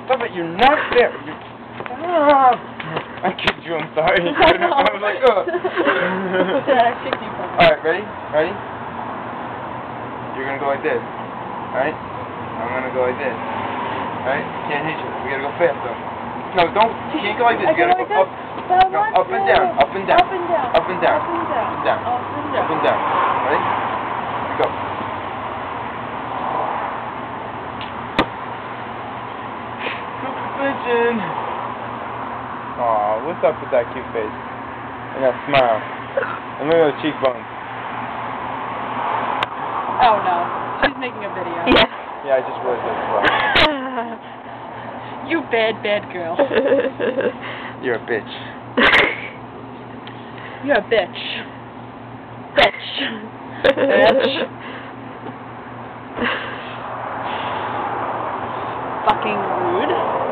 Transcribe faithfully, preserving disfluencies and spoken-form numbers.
Stop it, you're not there. You're... Ah. I kicked you, I'm sorry. I was like, ugh. Yeah, I kicked you. Alright, ready? Ready? You're gonna go like this. Alright? I'm gonna go like this. Alright? Can't hit you. We gotta go fast though. No, don't. You can't go like this. I You gotta go go like up. But I No, want up and to. down. Up and down. Up and down. Up and down. Up and down. Up and down. Up and down. Up and down. Ready? Here we go. Pigeon. Aw, what's up with that cute face? And that smile. And look at those cheekbones. Oh no, she's making a video. Yeah. Yeah, I just realized that as well. You bad, bad girl. You're a bitch. You're a bitch. Bitch. Bitch. Fucking rude.